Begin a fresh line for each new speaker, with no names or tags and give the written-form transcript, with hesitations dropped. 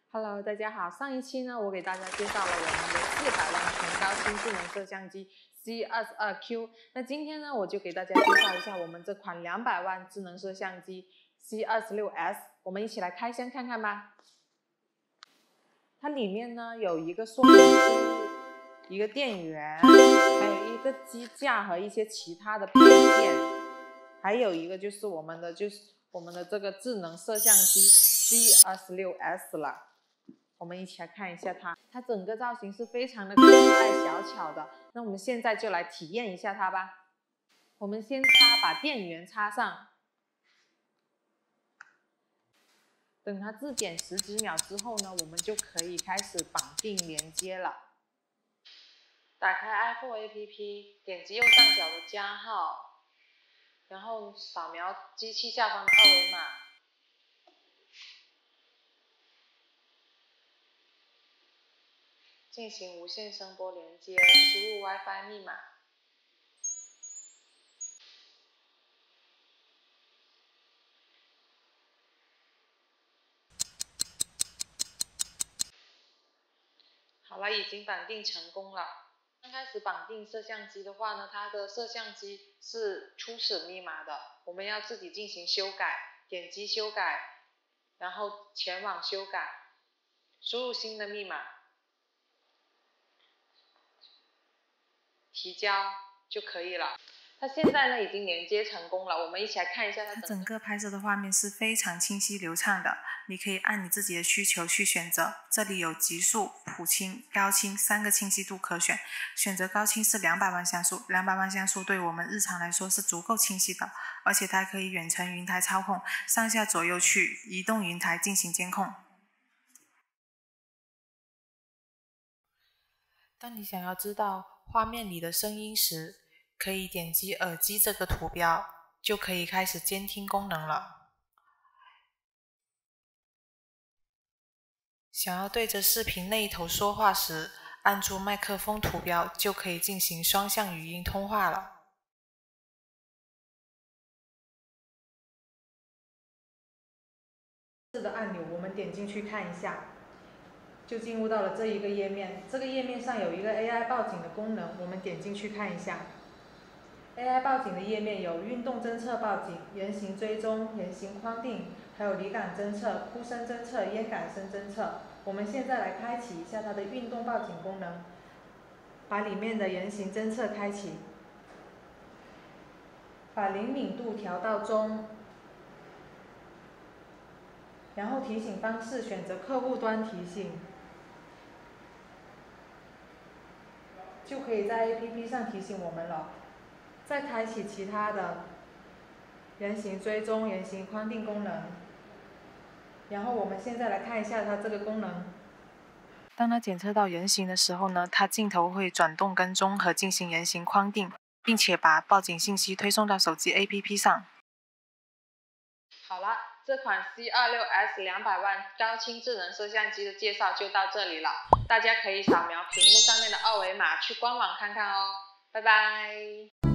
Hello， 大家好。上一期呢，我给大家介绍了我们的400万全高清智能摄像机 C22Q。那今天呢，我就给大家介绍一下我们这款200万智能摄像机 C26S。我们一起来开箱看看吧。它里面呢有一个说明书、一个电源，还有一个机架和一些其他的配件，还有一个就是我们的这个智能摄像机 C26S 了。我们一起来看一下它整个造型是非常的可爱小巧的。那我们现在就来体验一下它吧。我们先把电源插上，等它自检10几秒之后呢，我们就可以开始绑定连接了。打开 iPhone APP， 点击右上角的加号，然后扫描机器下方的二维码。进行无线声波连接，输入 WiFi 密码。好了，已经绑定成功了。刚开始绑定摄像机的话呢，它的摄像机是初始密码的，我们要自己进行修改，点击修改，然后前往修改，输入新的密码。提交就可以了。它现在呢已经连接成功了，我们一起来看一下它
整个拍摄的画面是非常清晰流畅的，你可以按你自己的需求去选择。这里有极速、普清、高清3个清晰度可选，选择高清是200万像素，200万像素对我们日常来说是足够清晰的，而且它可以远程云台操控，上下左右去移动云台进行监控。当你想要知道画面里的声音时，可以点击耳机这个图标，就可以开始监听功能了。想要对着视频那一头说话时，按住麦克风图标就可以进行双向语音通话了。
的按钮，我们点进去看一下，就进入到了这一个页面。这个页面上有一个 AI 报警的功能，我们点进去看一下。AI 报警的页面有运动侦测报警、言行追踪、言行框定，还有离感侦测、哭声侦测、咽感声侦测。我们现在来开启一下它的运动报警功能，把里面的言行侦测开启，把灵敏度调到中，然后提醒方式选择客户端提醒，就可以在 APP 上提醒我们了。再开启其他的言行追踪、言行框定功能。然后我们现在来看一下它这个功能。
当它检测到言行的时候呢，它镜头会转动跟踪和进行言行框定，并且把报警信息推送到手机 APP 上。
好了，这款 C26S 200万高清智能摄像机的介绍就到这里了，大家可以扫描屏幕上面的二维码去官网看看哦。拜拜。